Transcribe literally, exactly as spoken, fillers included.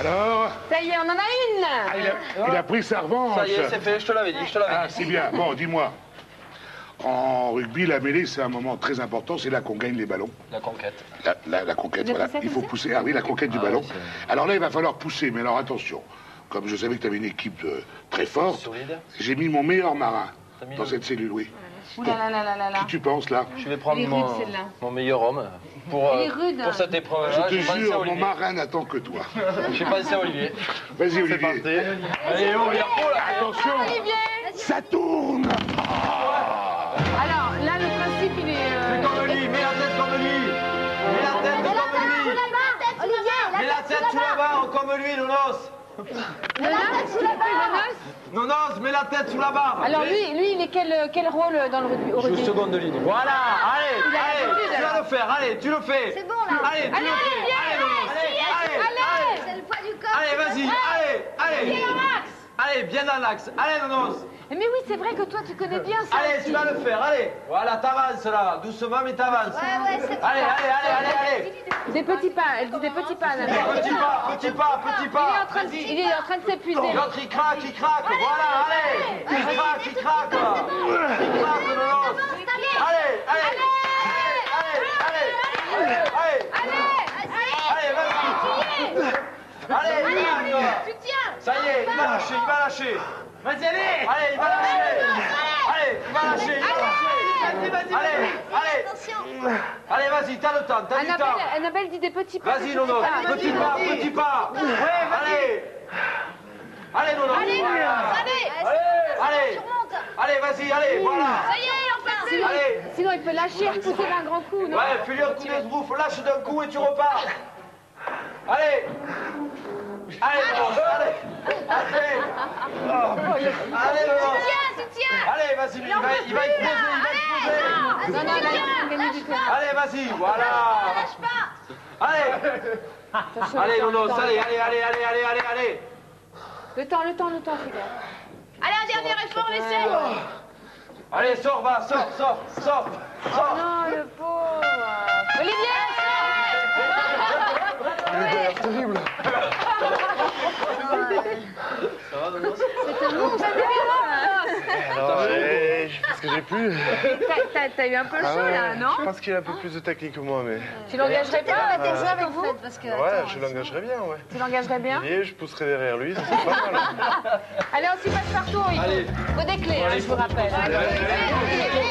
Alors? Ça y est, on en a une. Ah, il, a, il a pris sa revanche. Ça y est, c'est fait, je te l'avais dit, je te l'avais dit. Ah, c'est bien. Bon, dis-moi. En rugby, la mêlée, c'est un moment très important. C'est là qu'on gagne les ballons. La conquête. La, la, la conquête, Vous voilà. appelez ça Il faut comme ça pousser. Ah oui, la conquête du Ah, ballon. ouais, alors là, il va falloir pousser. Mais alors, attention. Comme je savais que tu avais une équipe euh, très forte, Solide. j'ai mis mon meilleur marin mis dans le- cette cellule, oui. Ouh là là là là là là. Qui tu penses, là? Je vais prendre Elle est mon, rude, celle-là. mon meilleur homme pour, Elle est euh, rude. pour cette épreuve. Je te jure, mon marin n'attend que toi. J'ai pensé à Olivier. Vas-y, C'est Olivier. parti. Allez, oh, il y a trop là. Attention, Olivier. ça tourne. Alors là, le principe, il est. euh, Fais comme lui, mets la tête comme lui. Mets la tête comme lui. Mets la tête sous la barre comme lui, Nonos. Le noce, tu le noce. Nonos, mets la tête sous la barre. Alors lui, lui, il est quel, quel rôle dans le rugby, au Je rugby? seconde ligne. Voilà, allez, Il a allez, l'habitude, tu vas alors. le faire, allez, tu le fais. C'est bon, là. Allez, tu Allez, le fais. Olivier. Allez, Nonos. Allez, allez, C'est le poids du corps. allez, vas-y, allez, allez. Allez, bien dans l'axe. Allez, Nonos. Mais oui, c'est vrai que toi, tu connais bien ça. Allez, aussi. tu vas le faire, allez. Voilà, t'avances là, doucement, mais t'avances. Ouais, ouais, c'est Allez, allez, allez, allez, allez. Des petits pas, elle dit des petits pas. Nana. Petit pas, petit pas, petit Il est pas. en train de, Vas-y. il est en train de s'épuiser. L'autre il craque, il craque, voilà, allez. Il craque, il craque. Il craque, Nonos. Allez, allez. Allez, allez. Allez, allez. Allez, vas-y. Allez, Tu tiens. ça y est, il va lâcher, il va lâcher. Vas-y, allez. Allez, il va lâcher. Allez, il va lâcher, il va lâcher. Allez, allez. Attention. Allez, vas-y, t'as le temps, t'as du Annabelle, temps. Annabelle dit des petits pas. Vas-y, des Nonos, petits pas. petit pas, petit pas. Allez. Allez, Nonos. Allez, Voilà. allez. Allez. Tu remontes. Allez, vas-y, allez, voilà. Ça y est, on passe. Sinon, Allez. sinon, il peut lâcher et repousser d'un grand coup, non? Ouais, fais-lui un coup d'esbrouffe, lâche d'un coup et tu repars. Allez. Allez, Nonos, allez. Allez. Allez, Nonos. Tiens, tu tiens. Allez, vas-y, il va, il va exploser, il va exploser. Non, non, là, il faut gagner du temps. Allez, vas-y, voilà. Lâche pas. Allez. Attention, Allez, le temps, Nonos, le temps, allez, le temps. allez, allez, allez, allez, allez, allez. Le temps, le temps, le temps, fais gaffe. Allez, un dernier effort, l'essai. Allez, sors, va, sors, sors, sors, sors. Non, le pauvre. Olivier! Terrible. Ça va, Nonos? C'est un monstre, Alors, j'ai j'ai fait ce que j'ai pu. T'as- t'as- T'as eu un peu Ah chaud, ouais, là, non? Je pense qu'il a un peu plus de technique que moi, mais... Tu l'engagerais pas à T'es jouer avec vous? parce que. Ouais, attends, je l'engagerais bien, ouais. Tu l'engagerais bien? Et je pousserais derrière lui, ça serait pas mal. Allez, on s'y passe partout, il faut, Allez. faut des clés, hein, je vous rappelle. Allez, allez, allez.